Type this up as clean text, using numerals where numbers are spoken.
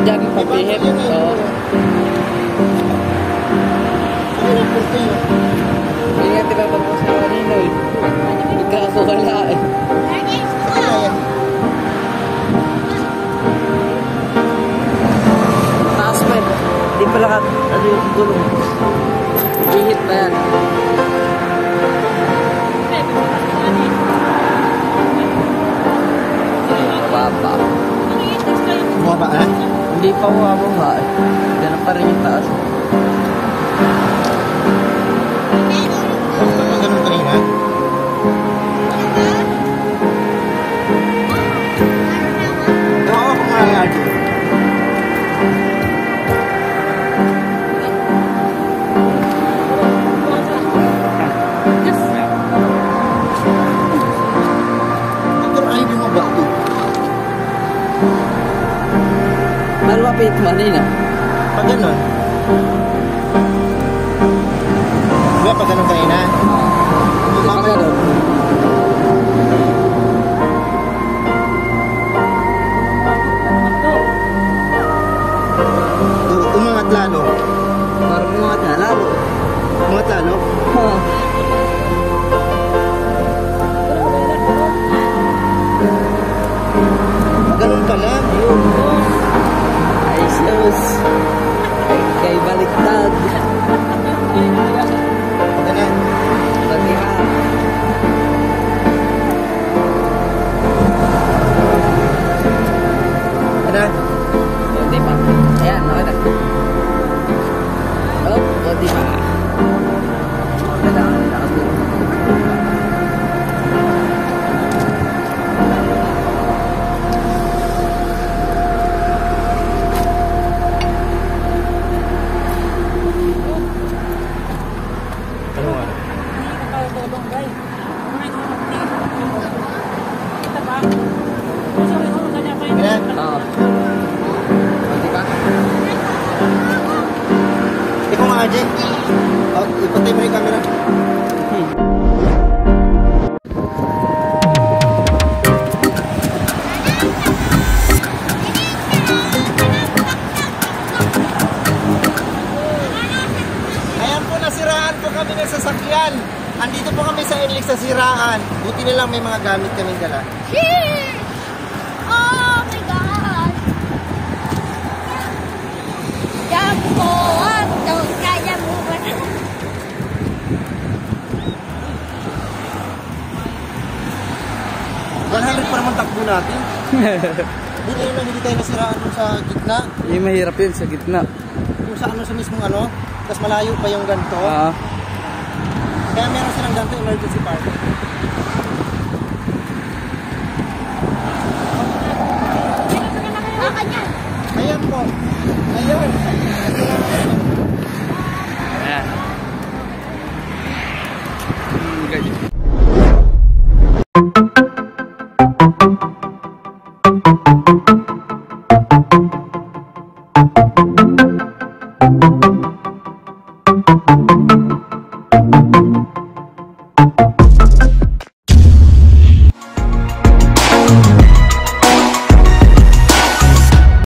dyan, papihip. Oo. Hindi nga tinatanong sa kanino eh. Kaso wala eh. Taas pa eh. Hindi pala ka, ano yung gulong. Ihit na yan. Baba. Bumaba eh? Hindi pa bumaba eh. Ganun pa rin yung taas. Ganun kanina? Oo, kumain. Malapit manina. Pag ganun? Diba pag ganun kanina? Pag ganun. Umangat lalo. Parang umangat na lalo. Umangat lalo? Ha. Ganun pala. Ay, sus. Kay baliktad. Ganun. Pagkira. Ano? Kunti pa. Ayan, okay na. Oh, kunti pa. Kailangan nakatulog. Oo. Kunti pa. Ikaw nga, Ajay. Ipatay mo yung camera. Ayan po, nasiraan po kami ng sasakyan. Andito po kami sa Enlix sa siraan. Buti na lang may mga gamit kaming dala. Oh my God! Jump forward! Don't kaya mo ba? 100 pa naman takbo natin. Buti na lang hindi tayo nasiraan dun sa gitna. Yung mahirap yun sa gitna. Yung sa ano sa mismong ano. Tapos malayo pa yung ganito. Kaya meron silang ganito emergency parking. Ayan po. Ayan.